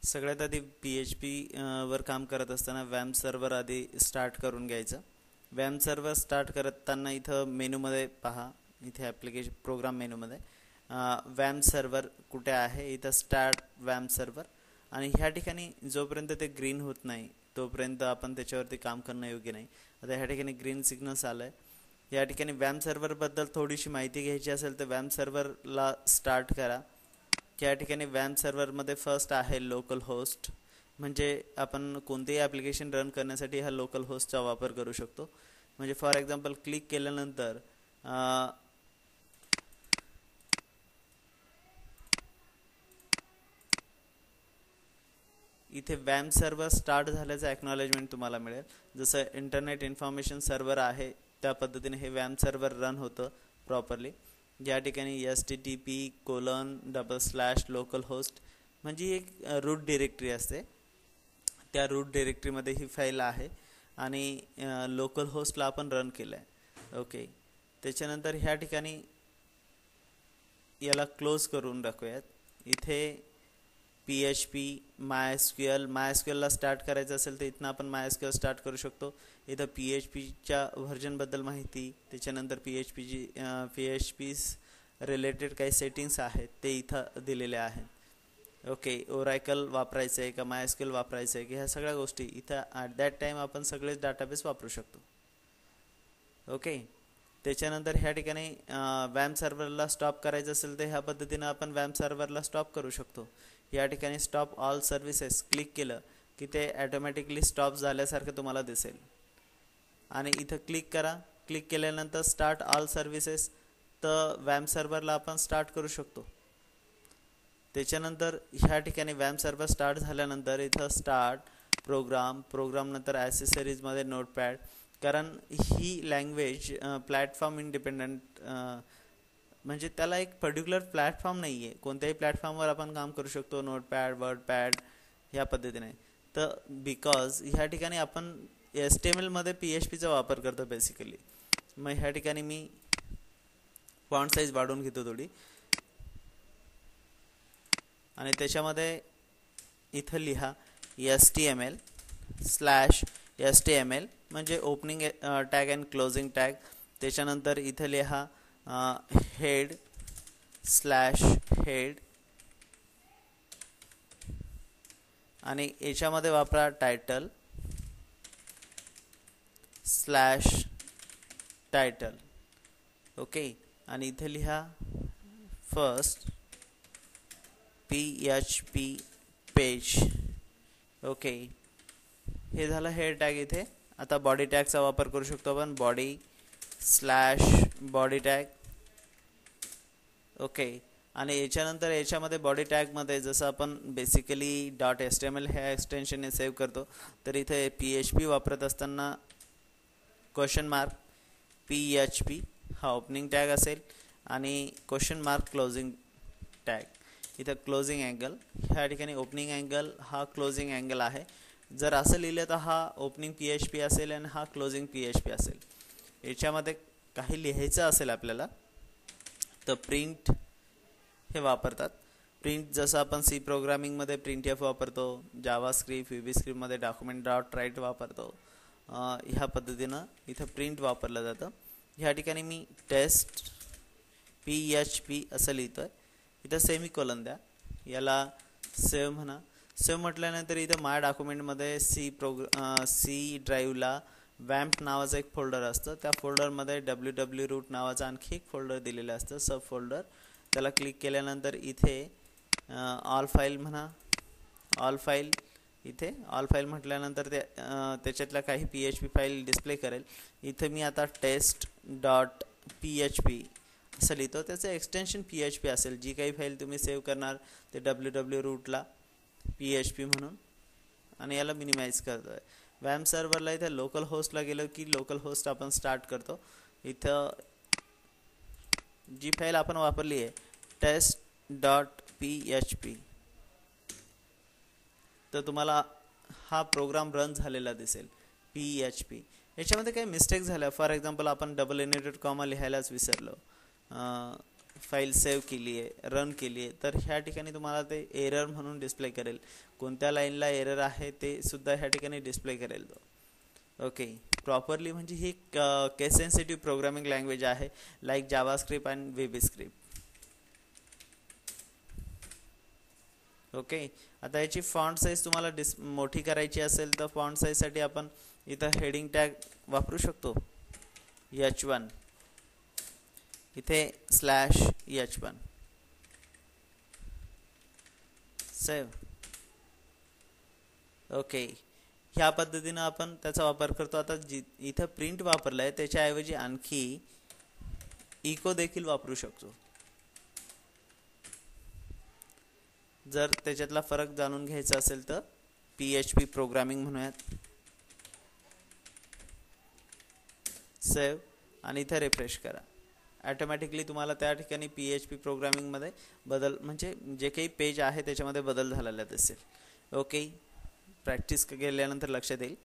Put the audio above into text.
सगळ्यात आधी PHP वर काम करत असताना वॅम्प सर्व्हर आधी स्टार्ट करून घ्यायचं. वॅम्प सर्व्हर स्टार्ट करताना इथं मेनूमध्ये पहा, इथे ॲप्लिकेशन प्रोग्राम मेनूमध्ये वॅम्प सर्व्हर कुठे आहे, इथं स्टार्ट वॅम्प सर्व्हर. आणि ह्या ठिकाणी जोपर्यंत ते ग्रीन होत नाही तोपर्यंत आपण त्याच्यावरती काम करणं योग्य नाही. आता ह्या ठिकाणी ग्रीन सिग्नल्स आलं आहे. या ठिकाणी वॅम्प सर्व्हरबद्दल थोडीशी माहिती घ्यायची असेल तर वॅम्प सर्व्हरला स्टार्ट करा. या ठिकाणी वॅम्प सर्व्हरमध्ये फर्स्ट आहे लोकल होस्ट, म्हणजे आपण कोणतेही ॲप्लिकेशन रन करण्यासाठी हा लोकल होस्टचा वापर करू शकतो. म्हणजे फॉर एक्झाम्पल क्लिक केल्यानंतर इथे वॅम्प सर्व्हर स्टार्ट झाल्याचं ॲक्नॉलेजमेंट तुम्हाला मिळेल. जसं इंटरनेट इन्फॉर्मेशन सर्व्हर आहे त्या पद्धतीने हे वॅम्प सर्व्हर रन होतं प्रॉपरली. या ठिकाणी http://localhost म्हणजे एक रूट डिरेक्टरी असते, त्या रूट डिरेक्टरीमध्ये ही फाईल आहे आणि लोकल होस्टला आपण रन केलं आहे. ओके, त्याच्यानंतर ह्या ठिकाणी याला क्लोज करून टाकूयात. इथे PHP MySQLला स्टार्ट करायचं असेल तर इथनं आपण MySQL स्टार्ट करू शकतो. इथं PHPच्या व्हर्जनबद्दल माहिती, त्याच्यानंतर PHP रिलेटेड काही सेटिंग्स आहेत ते इथं दिलेले आहेत. ओके, ओरॅकल वापरायचं आहे का MySQL वापरायचं आहे की ह्या सगळ्या गोष्टी इथं ॲट दॅट टाईम आपण सगळेच डाटाबेस वापरू शकतो. ओके, त्याच्यानंतर ह्या ठिकाणी वॅम्प सर्व्हरला स्टॉप करायचं असेल तर ह्या पद्धतीनं आपण वॅम्प सर्व्हरला स्टॉप करू शकतो. या ठिकाणी स्टॉप ऑल सर्व्हिसेस क्लिक केलं की ते ॲटोमॅटिकली स्टॉप झाल्यासारखं तुम्हाला दिसेल. आणि इथं क्लिक करा. क्लिक केल्यानंतर स्टार्ट ऑल सर्व्हिसेस, तर वॅम्प सर्व्हरला आपण स्टार्ट करू शकतो. त्याच्यानंतर ह्या ठिकाणी वॅम्प सर्व्हर स्टार्ट झाल्यानंतर इथं स्टार्ट प्रोग्राम नंतर ॲसेसरीजमध्ये नोटपॅड, कारण ही लँग्वेज प्लॅटफॉर्म इंडिपेंडंट म्हणजे त्याला एक पर्टिक्युलर प्लॅटफॉर्म नाही आहे, कोणत्याही प्लॅटफॉर्मवर आपण काम करू शकतो. नोटपॅड, वर्डपॅड ह्या पद्धतीने. तर बिकॉज ह्या ठिकाणी आपण HTMLमध्ये PHPचा वापर करतो बेसिकली. मग ह्या ठिकाणी मी फॉन्ट साईज वाढवून घेतो थोडी आणि त्याच्यामध्ये इथं लिहा HTML/HTML म्हणजे opening tag and closing tag. त्याच्यानंतर इथं लिहा head/head आणि याच्यामध्ये वापरा title/title. ओके, आणि इथे लिहा फर्स्ट PHP पेज. ओके, हे झालं हेड टॅग. इथे आता बॉडी टॅगचा वापर करू शकतो आपण, body/body टॅग. ओके, आणि याच्यानंतर याच्यामध्ये बॉडी टॅगमध्ये जसं आपण बेसिकली .html ह्या एक्सटेन्शनने सेव्ह करतो, तर इथे PHP वापरत असताना ? PHP हा ओपनिंग टॅग असेल आणि ? Closing tag. इथं क्लोजिंग अँगल, ह्या ठिकाणी ओपनिंग अँगल हा क्लोजिंग अँगल आहे. जर असं लिहिलं तर हा ओपनिंग PHP असेल आणि हा क्लोजिंग PHP असेल. याच्यामध्ये काही लिहायचं असेल आपल्याला तर प्रिंट हे वापरतात. प्रिंट जसं आपण C प्रोग्रामिंगमध्ये printf वापरतो, जावास्क्रिप्ट VBScriptमध्ये document.write वापरतो, ह्या पद्धतीनं इथं प्रिंट वापरलं जातं. ह्या ठिकाणी मी टेस्ट PHP असं लिहितो आहे. इथं सेमिकोलन द्या, याला सेव्ह म्हणा. सेव्ह म्हटल्यानंतर इथं माय डॉक्युमेंटमध्ये C ड्राईव्हला वॅम्प नावाचं एक फोल्डर असतं. त्या फोल्डरमध्ये www रूट नावाचं आणखी एक फोल्डर दिलेलं असतं, सब फोल्डर. त्याला क्लिक केल्यानंतर इथे ऑल फाईल म्हणा. ऑल फाईल, इथे ऑल फाईल म्हटल्यानंतर त्याच्यातल्या काही PHP फाईल डिस्प्ले करेल. इथे मी आता test.php असं लिहितो. त्याचं एक्सटेन्शन PHP असेल. जी काही फाईल तुम्ही सेव्ह करणार ते www रूटला PHP म्हणून, आणि याला मिनिमाइज करतो आहे. वॅम्प सर्व्हरला इथं लोकल होस्टला गेलो की लोकल होस्ट आपण स्टार्ट करतो. इथं जी फाईल आपण वापरली आहे test.php, तर तुम्हाला हा प्रोग्राम रन झालेला दिसेल PHP. याच्यामध्ये काही मिस्टेक झाल्या, फॉर एक्झाम्पल आपण डबल इनवर्टेड कॉमा लिहायलाच विसरलो. फाईल सेव्ह केली आहे, रन केली आहे, तर ह्या ठिकाणी तुम्हाला ते एरर म्हणून डिस्प्ले करेल. कोणत्या लाईनला एरर आहे ते सुद्धा ह्या ठिकाणी डिस्प्ले करेल तो. ओके, प्रॉपरली म्हणजे ही केस सेन्सिटिव्ह प्रोग्रामिंग लँग्वेज आहे, like JavaScript and VBScript. Okay, आता याची फॉन्ट साईज तुम्हाला मोठी करायची असेल तर फॉन्ट साईजसाठी आपण इथं हेडिंग टॅग वापरू शकतो, H1, इथे /H1 सेव्ह. ओके, ह्या पद्धतीनं आपण त्याचा वापर करतो. आता इथं प्रिंट वापरलाय त्याच्याऐवजी आणखी इको देखील वापरू शकतो. जर त्याच्यातला फरक जाणून घ्यायचा असेल तर PHP प्रोग्रामिंग म्हणूयात, सेव्ह आणि इथे रिफ्रेश करा. ॲटोमॅटिकली तुम्हाला त्या ठिकाणी PHP प्रोग्रामिंगमध्ये बदल म्हणजे जे काही पेज आहे त्याच्यामध्ये बदल झालेला दिसेल. ओके, प्रॅक्टिस केल्यानंतर लक्षात येईल.